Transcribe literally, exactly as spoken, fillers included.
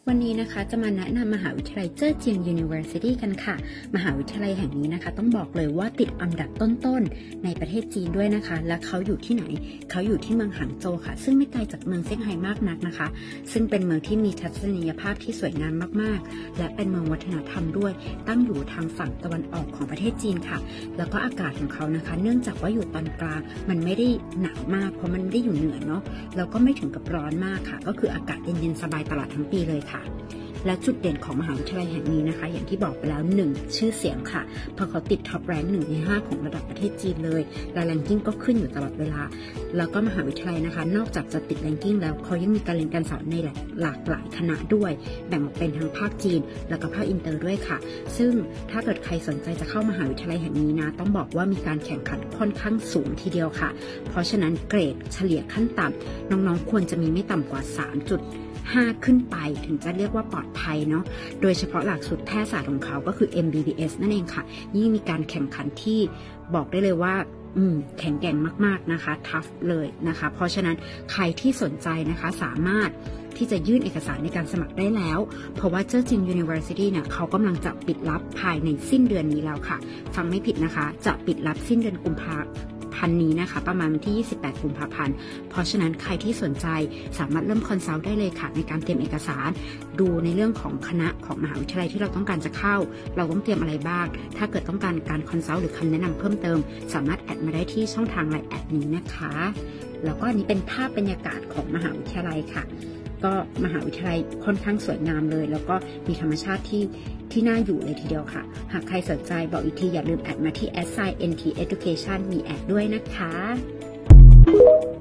วันนี้นะคะจะมาแนะนำมหาวิทยาลัยเจ้อเจียง University กันค่ะมหาวิทยาลัยแห่งนี้นะคะต้องบอกเลยว่าติดอันดับต้นๆในประเทศจีนด้วยนะคะและเขาอยู่ที่ไหนเขาอยู่ที่เมืองหางโจวค่ะซึ่งไม่ไกลจากเมืองเซี่ยงไฮ้มากนักนะคะซึ่งเป็นเมืองที่มีทัศนียภาพที่สวยงามมากๆและเป็นเมืองวัฒนธรรมด้วยตั้งอยู่ทางฝั่งตะวันออกของประเทศจีนค่ะแล้วก็อากาศของเขานะคะเนื่องจากว่าอยู่ตอนกลางมันไม่ได้หนาวมากเพราะมันไม่ได้อยู่เหนือเนาะแล้วก็ไม่ถึงกับร้อนมากค่ะก็คืออากาศเย็นๆสบายตลอดทั้งปีเลยค่ะและจุดเด่นของมหาวิทยาลัยแห่งนี้นะคะอย่างที่บอกไปแล้วหนึ่งชื่อเสียงค่ะเพราะเขาติดท็อปแรงค์หนึ่งในห้าของระดับประเทศจีนเลยและแรงกิ้งก็ขึ้นอยู่ตลอดเวลาแล้วก็มหาวิทยาลัยนะคะนอกจากจะติดแรงกิ้งแล้วเขายังมีการเรียนการสอนในหลากหลายคณะด้วยแบ่งออกเป็นทั้งภาคจีนแล้วก็ภาคอินเตอร์ด้วยค่ะซึ่งถ้าเกิดใครสนใจจะเข้ามหาวิทยาลัยแห่งนี้นะต้องบอกว่ามีการแข่งขันค่อนข้างสูงทีเดียวค่ะเพราะฉะนั้นเกรดเฉลี่ยขั้นต่ำน้องๆควรจะมีไม่ต่ำกว่าสามจุดห้าขึ้นไปถึงจะเรียกว่าปลอดภัยเนาะโดยเฉพาะหลักสูตรแพทยศาสตร์ของเขาก็คือ เอ็ม บี บี เอส นั่นเองค่ะยิ่งมีการแข่งขันที่บอกได้เลยว่าอืมแข็งแกร่งมากๆนะคะทัฟเลยนะคะเพราะฉะนั้นใครที่สนใจนะคะสามารถที่จะยื่นเอกสารในการสมัครได้แล้วเพราะว่าเจ้อเจียง University เนี่ยเขากำลังจะปิดรับภายในสิ้นเดือนนี้แล้วค่ะฟังไม่ผิดนะคะจะปิดรับสิ้นเดือนกุมภาพันธ์นี้นะคะประมาณวันที่ยี่สิบแปดกุมภาพันธ์เพราะฉะนั้นใครที่สนใจสามารถเริ่มคอนซัลท์ได้เลยค่ะในการเตรียมเอกสารดูในเรื่องของคณะของมหาวิทยาลัยที่เราต้องการจะเข้าเราต้องเตรียมอะไรบ้างถ้าเกิดต้องการการคอนซัลท์หรือคำแนะนำเพิ่มเติมสามารถแอดมาได้ที่ช่องทางไลน์แอดนี้นะคะแล้วก็อันนี้เป็นภาพบรรยากาศของมหาวิทยาลัยค่ะก็มหาวิทยาลัยค่อนข้างสวยงามเลยแล้วก็มีธรรมชาติที่ที่น่าอยู่เลยทีเดียวค่ะหากใครสนใจบอกอีกทีอย่าลืมแอดมาที่ แอท ไซน์ เอ็น ที education มีแอดด้วยนะคะ